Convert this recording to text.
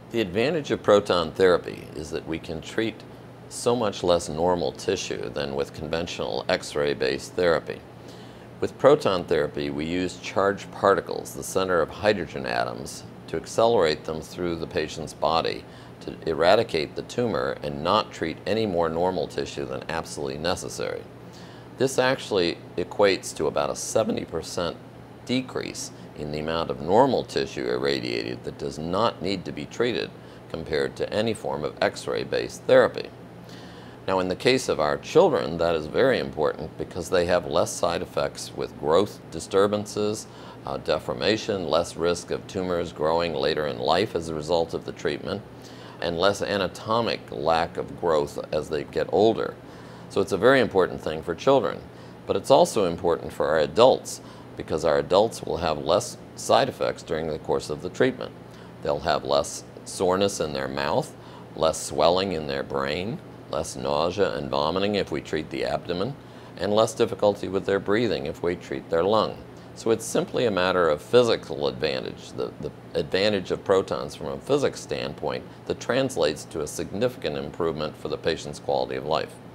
The advantage of proton therapy is that we can treat so much less normal tissue than with conventional X-ray based therapy. With proton therapy, we use charged particles, the center of hydrogen atoms, to accelerate them through the patient's body to eradicate the tumor and not treat any more normal tissue than absolutely necessary. This actually equates to about a 70% decrease in the amount of normal tissue irradiated that does not need to be treated compared to any form of X-ray based therapy. Now, in the case of our children, that is very important because they have less side effects with growth disturbances, deformation, less risk of tumors growing later in life as a result of the treatment, and less anatomic lack of growth as they get older. So it's a very important thing for children. But it's also important for our adults because our adults will have less side effects during the course of the treatment. They'll have less soreness in their mouth, less swelling in their brain, less nausea and vomiting if we treat the abdomen, and less difficulty with their breathing if we treat their lung. So it's simply a matter of physical advantage, the advantage of protons from a physics standpoint that translates to a significant improvement for the patient's quality of life.